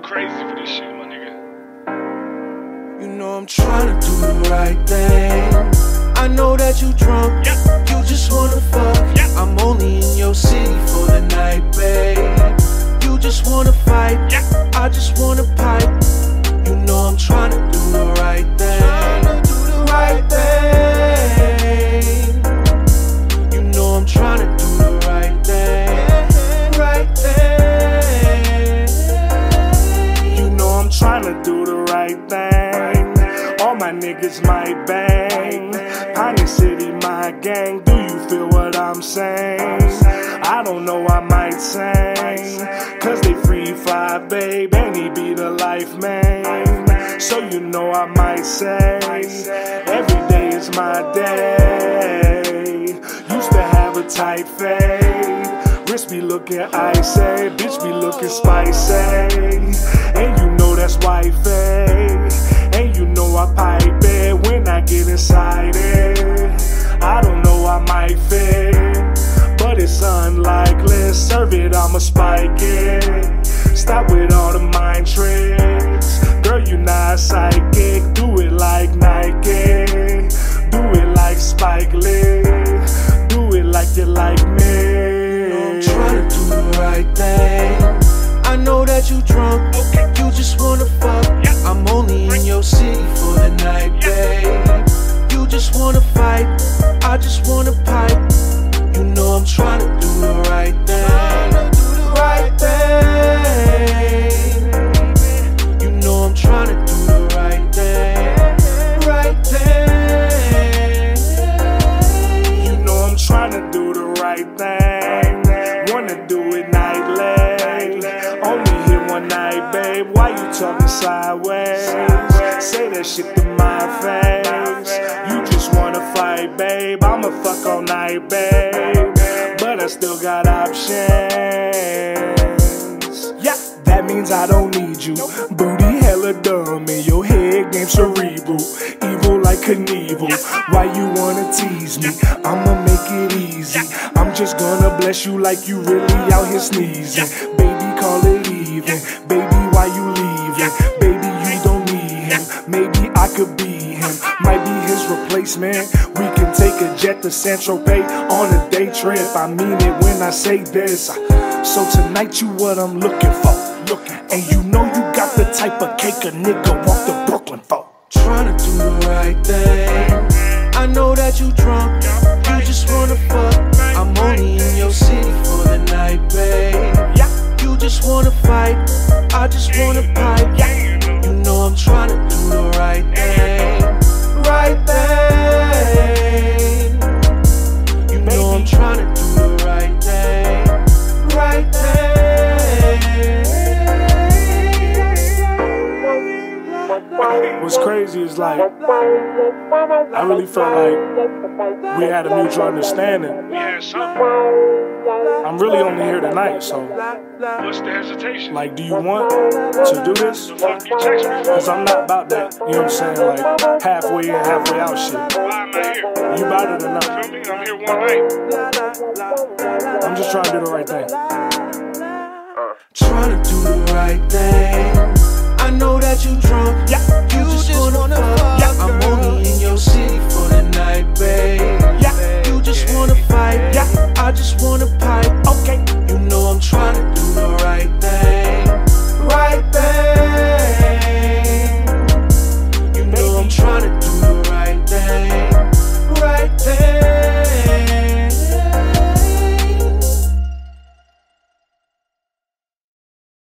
crazy for this shit, my nigga. You know I'm trying to do the right thing. I know that you drunk, you just wanna fuck. I'm only in your city for the night, babe. You just wanna fight, I just wanna pipe. You know I'm trying to do the right thing. You know I'm trying to do the right thing. You know I'm trying to do the right thing. All my niggas might bang. Piney City, my gang. Do you feel what I'm saying? I don't know, I might sing. Cause they free fly, babe, and he be the life, man. So you know I might say, every day is my day. Used to have a tight fade. Wrist be looking icy, bitch be looking spicy. And you know that's wifey. And you know I pipe it when I get inside it. I don't know, I might fit, but it's unlikely. Serve it, I'ma spike it. Stop with all the mind tricks. Girl, you not psychic. Do it like Nike. Do it like Spike Lee. Do it like you like me. I'm trying to do the right thing. I know that you drunk, you just wanna fuck. I'm only in your city for the night, babe. You just wanna fight, I just wanna pipe. You know I'm trying to do the right thing. You know I'm trying to do the right thing. You know I'm trying to do the right thing. Wanna do it nightly. Only here one night, babe. Why you talking sideways? Say that shit to my face. You just wanna fight, babe. I'ma fuck all night, babe. But I still got options. Yeah, that means I don't need you. Booty hella dumb and your head game cerebral. Evil like Knievel. Why you wanna tease me? I'ma make it easy. I'm just gonna bless you like you really out here sneezing. Baby, call it even. Baby, why you leaving? Baby, you don't need him. Maybe I could be him. Might be his replacement. We can take a jet to Saint-Tropez on a day trip. I mean it when I say this. So tonight you what I'm looking for. And you know you got the type of cake a nigga walk to Brooklyn for. Trying to do the right thing. I know that you drunk, you just wanna fuck. I'm only in your city for the night, babe. You just wanna fight, I just wanna pipe. You know I'm trying to do the right thing. You know I'm trying to do the right thing. What's crazy is like, I really felt like we had a mutual understanding. We had something. I'm really only here tonight, so What's the hesitation? like, do you want to do this? The fuck you text me for? Cause I'm not about that, you know what I'm saying, like halfway in, halfway out shit. Why am I here? You about it or not? Feel me? I'm here one night. I'm just trying to do the right thing. Trying to do the right thing. I know that you drunk, you just wanna fuck. I'm only in your city for the night, babe. You just wanna fight, I just wanna pipe. Okay. You know I'm trying to do the right thing.